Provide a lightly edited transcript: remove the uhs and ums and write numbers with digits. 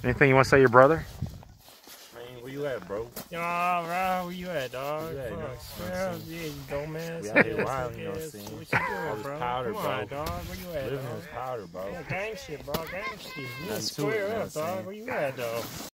Anything you want to say to your brother? Man, where you at, bro? Yo, bro, where you at, dog? Where you at, you know what I'm saying? Yeah, you dumbass. We out here wild, you know what I'm saying? What you doing, All this bro? powder, Come bro. on, dog. Where you at, Living dog? this powder, bro. Yeah, gang shit, bro. Gang shit. You Nothing to it, square you know up, what I'm dog. saying? Where you at, dog?